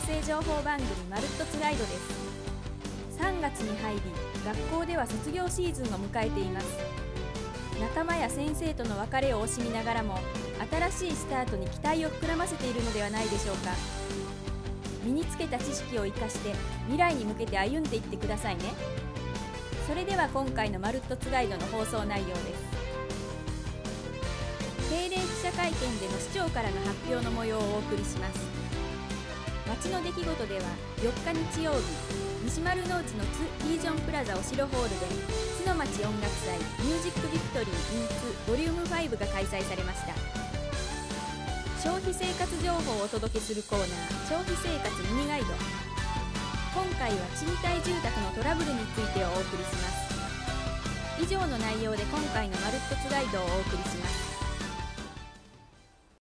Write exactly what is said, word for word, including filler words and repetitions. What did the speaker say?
生情報番組まるっとつガイドです。さんがつに入り、学校では卒業シーズンを迎えています。仲間や先生との別れを惜しみながらも、新しいスタートに期待を膨らませているのではないでしょうか。身につけた知識を生かして未来に向けて歩んでいってくださいね。それでは今回のまるっとつガイドの放送内容です。定例記者会見での市長からの発表の模様をお送りします。街の出来事ではよっか日曜日、西丸の内のツ・リージョンプラザお城ホールで津の町音楽祭ミュージックビクトリー in ツボリュームファイブが開催されました。消費生活情報をお届けするコーナー、消費生活ミニガイド。今回は賃貸住宅のトラブルについてをお送りします。以上の内容で今回のまるっとつガイドをお送りします。